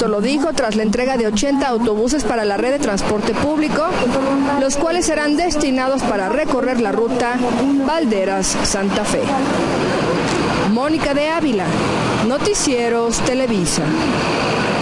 Esto lo dijo tras la entrega de 80 autobuses para la red de transporte público, los cuales serán destinados para recorrer la ruta Valderas-Santa Fe. Mónica de Ávila, Noticieros Televisa.